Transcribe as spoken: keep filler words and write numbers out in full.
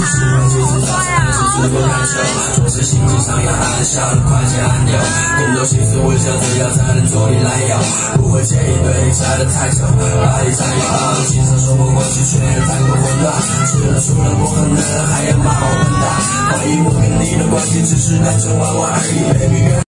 是忘记制造才能自我感受，总是心情上要大的小的快捷按钮，更多心思微笑着要才能做你来由，不会介意对你猜的太久，把你占有，经常说过过去却太过混乱，吃了除了我恨的人还要骂我混蛋，怀疑我跟你的关系只是单纯玩玩而已 ，baby girl。